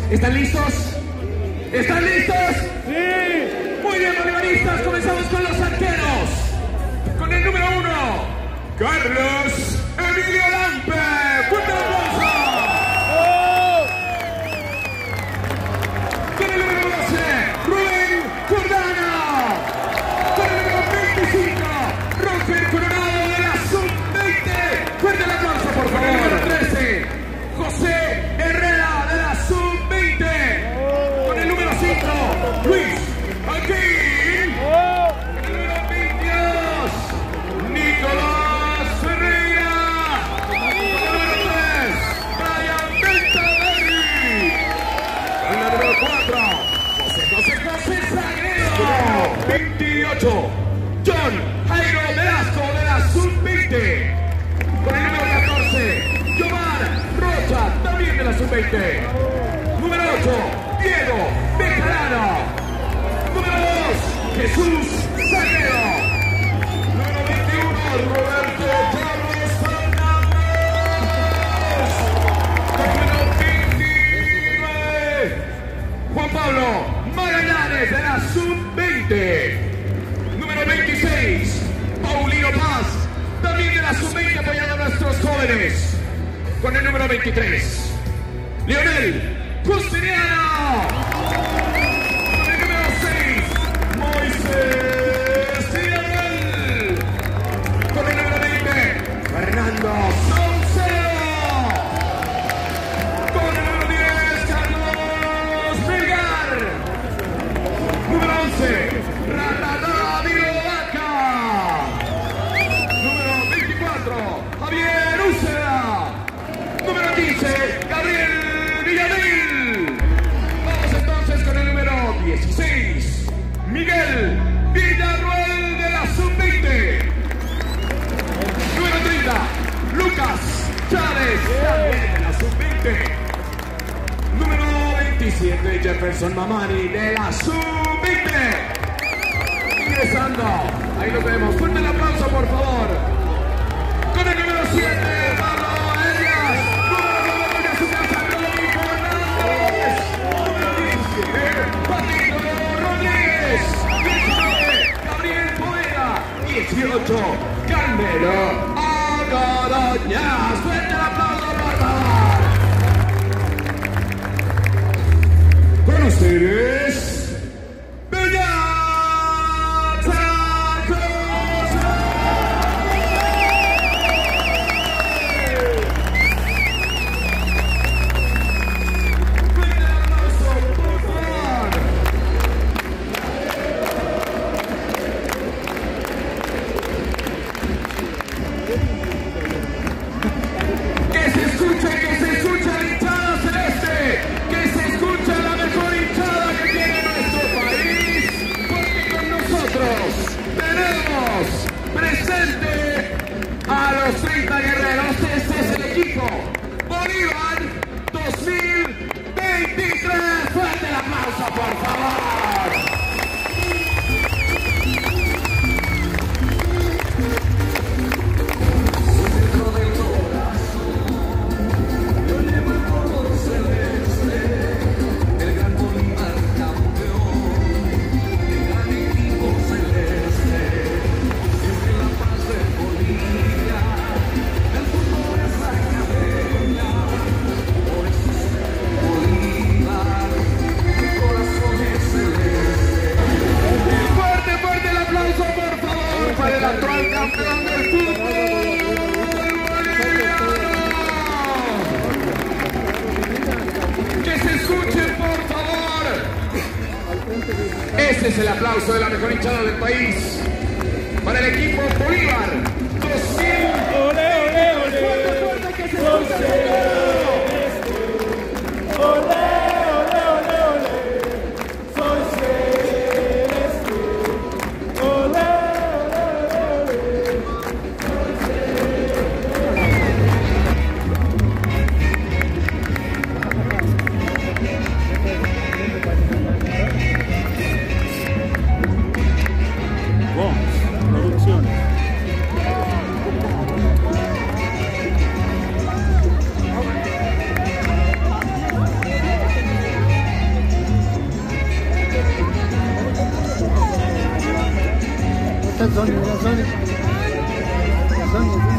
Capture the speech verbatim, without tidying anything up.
¿Están listos? ¿Están listos? ¡Sí! Muy bien, bolivaristas, comenzamos con los arqueros. Con el número uno, Carlos Emilio Lampe. ¡Fuerte aplauso! ¡Oh! Con el número doce, Rubén Jordana. Con el número veinticinco, Roger Coronado de la sub veinte. ¡Fuerte el aplauso, por favor! Con el número trece, José Herrera de la sub veinte. Con el número cinco, Luis Alquín. ¡Oh! Con el número veintidós, Nicolás Ferreira. Con el número tres, Brian Ventaverri. Con el número cuatro, José José José Sagredo. veintiocho, John Jairo Velasco de la sub veinte. Con el número catorce, Giovanni Rocha, también de la sub veinte. Número ocho, Diego Bejarano. Número dos, Jesús Sagredo. Número veintiuno, Roberto Carlos Fernández. Número veintinueve, Juan Pablo Magallanes de la sub veinte. Número veintiséis, Paulino Paz, también de la sub veinte, apoyando a nuestros jóvenes. Con el número veintitrés, Leonel Justiniano. Con el número seis, Moisés Tiaguel. Con el número veinte, Fernando Saucedo. Con el número diez, Carlos Melgar. Número once, Rata Vaca. Número veinticuatro, Javier Úceda. Número quince, Gabriel Villamil. Vamos entonces con el número dieciséis, Miguel Villarroel de la sub veinte. Número treinta, Lucas Chávez, también de la sub veinte. Número veintisiete, Jefferson Mamani de la sub veinte. Ingresando, ahí lo vemos. Fuerte el aplauso, por favor. Con el número siete, Pablo Arias. Número nueve, de su casa, Romy Fernández. Número diecisiete, Patricio Rodríguez. diecinueve, Gabriel Poera. dieciocho, Carmelo Algodoñas. Fuerte el aplauso, por favor. Con ustedes, Beñat Acosta. Fuerte el aplauso, por favor. Que se escuche, que se escuche la hinchada celeste, que se escuche la mejor hinchada que tiene nuestro país, porque con nosotros tenemos presente a los treinta guerreros. Este es el equipo Bolívar dos mil veintitrés. Fuerte el aplauso, por favor. Fuerte, fuerte el aplauso, por favor, para el actual campeón del fútbol boliviano. Que se escuchen, por favor. Ese es el aplauso de la mejor hinchada del país para el equipo Bolívar dos mil. ¡Ole, ole, ole! Fuerte, fuerte, que se Soy escuche. celeste. ¡Ole, ole, ole, ole! Soy celeste. ¡Ole, ole, ole! Soy celeste. Vamos, producciones. está Sony, mira Sony. Sony.